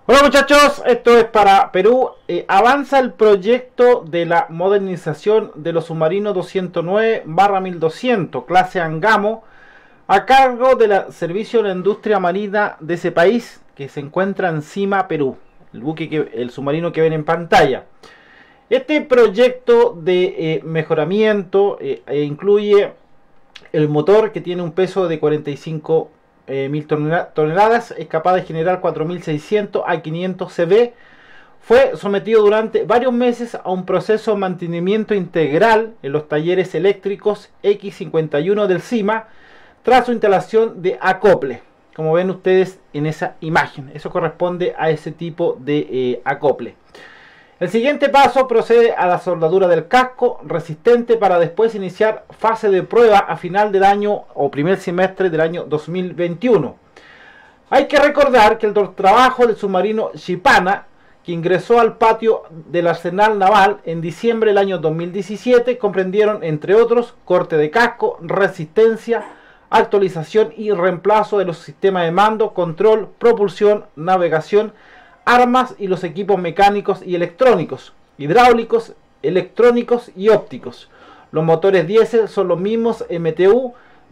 Hola muchachos, esto es para Perú. Avanza el proyecto de la modernización de los submarinos 209-1200, clase Angamo, a cargo del Servicio de la Industria Marina de ese país, que se encuentra encima Perú, el submarino que ven en pantalla. Este proyecto de mejoramiento incluye el motor, que tiene un peso de 45 mil toneladas, es capaz de generar 4600 a 500 cb. Fue sometido durante varios meses a un proceso de mantenimiento integral en los talleres eléctricos X51 del CIMA, tras su instalación de acople, como ven ustedes en esa imagen. Eso corresponde a ese tipo de acople. El siguiente paso procede a la soldadura del casco resistente para después iniciar fase de prueba a final del año o primer semestre del año 2021. Hay que recordar que el trabajo del submarino Shipana, que ingresó al patio del arsenal naval en diciembre del año 2017, comprendieron, entre otros, corte de casco, resistencia, actualización y reemplazo de los sistemas de mando, control, propulsión, navegación, armas y los equipos mecánicos y electrónicos, hidráulicos, electrónicos y ópticos. Los motores diésel son los mismos MTU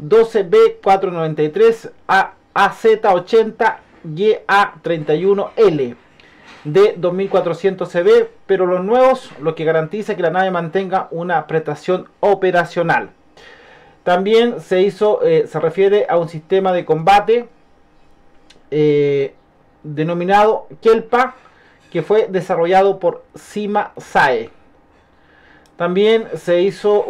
12B493 AZ80 YA31L de 2400 cb, pero los nuevos, lo que garantiza que la nave mantenga una prestación operacional. También se refiere a un sistema de combate denominado Kelpa, que fue desarrollado por CIMA SAE. También se hizo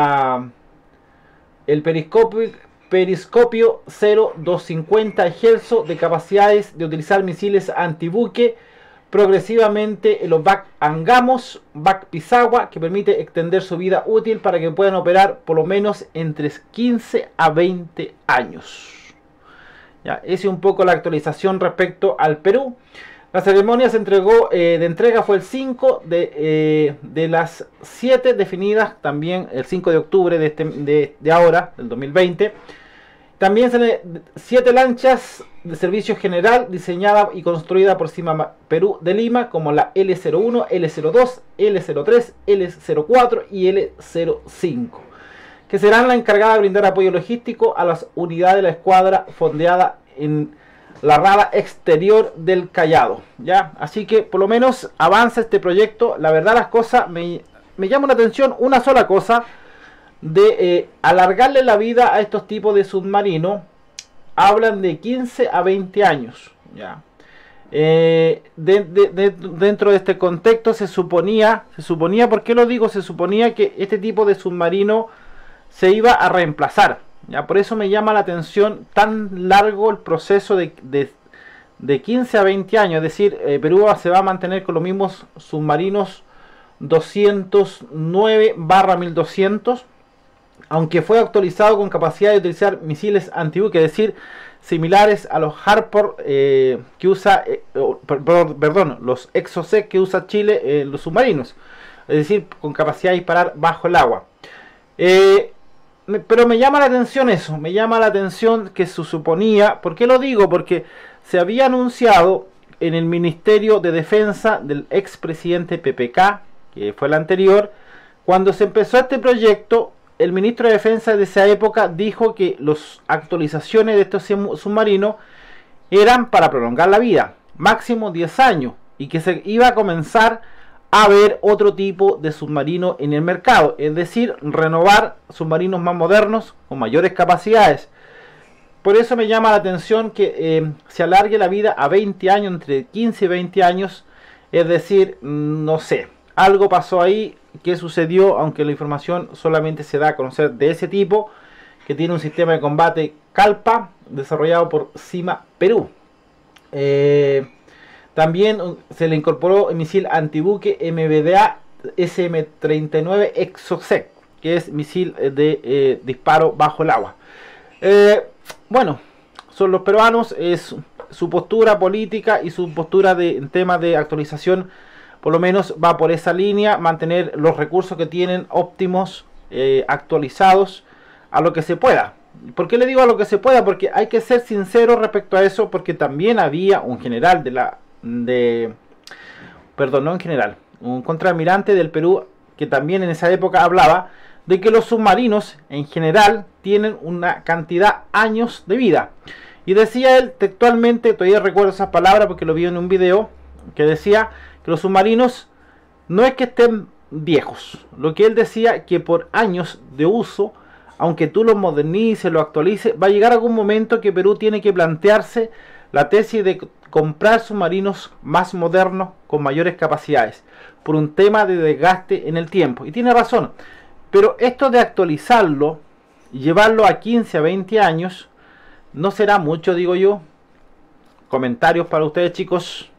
el periscopio 0250 Hz de capacidades de utilizar misiles antibuque progresivamente en los BAC Angamos, BAC Pisagua, que permite extender su vida útil para que puedan operar por lo menos entre 15 a 20 años. Ya, esa es un poco la actualización respecto al Perú. La ceremonia de entrega fue el 5 de las 7 definidas, también el 5 de octubre de ahora, del 2020. También 7 lanchas de servicio general diseñada y construida por CIMA Perú de Lima, como la L01, L02, L03, L04 y L05. Que serán la encargada de brindar apoyo logístico a las unidades de la escuadra fondeada en la rada exterior del Callao. ¿Ya? Así que por lo menos avanza este proyecto. La verdad, las cosas me llama la atención una sola cosa, de alargarle la vida a estos tipos de submarinos. Hablan de 15 a 20 años. ¿Ya? Dentro de este contexto se suponía, ¿por qué lo digo? Se suponía que este tipo de submarino se iba a reemplazar. ¿Ya? Por eso me llama la atención tan largo el proceso de 15 a 20 años. Es decir, Perú se va a mantener con los mismos submarinos 209-1200, aunque fue actualizado con capacidad de utilizar misiles antibuque, es decir, similares a los Harper que usa, los Exocet que usa Chile en los submarinos, es decir, con capacidad de disparar bajo el agua. Pero me llama la atención eso, me llama la atención que se suponía. ¿Por qué lo digo? Porque se había anunciado en el Ministerio de Defensa del expresidente PPK, que fue el anterior, cuando se empezó este proyecto, el ministro de Defensa de esa época dijo que las actualizaciones de estos submarinos eran para prolongar la vida, máximo 10 años, y que se iba a comenzar a ver otro tipo de submarino en el mercado, es decir, renovar submarinos más modernos con mayores capacidades. Por eso me llama la atención que se alargue la vida a 20 años, entre 15 y 20 años, es decir, no sé, algo pasó ahí. ¿Qué sucedió? Aunque la información solamente se da a conocer de ese tipo, que tiene un sistema de combate Calpa desarrollado por CIMA Perú. También se le incorporó el misil antibuque MBDA SM-39 Exocet, que es misil de disparo bajo el agua. Bueno, son los peruanos, es su postura política y su postura en temas de actualización, por lo menos va por esa línea, mantener los recursos que tienen óptimos, actualizados a lo que se pueda. ¿Por qué le digo a lo que se pueda? Porque hay que ser sincero respecto a eso, porque también había un general de la perdón, no en general, un contraalmirante del Perú que también en esa época hablaba de que los submarinos en general tienen una cantidad de años de vida. Y decía él textualmente, todavía recuerdo esas palabras porque lo vi en un video, que decía que los submarinos no es que estén viejos. Lo que él decía, que por años de uso, aunque tú los modernices, los actualices, va a llegar algún momento que Perú tiene que plantearse la tesis de comprar submarinos más modernos con mayores capacidades, por un tema de desgaste en el tiempo. Y tiene razón, pero esto de actualizarlo y llevarlo a 15 a 20 años no será mucho, digo yo. Comentarios para ustedes, chicos.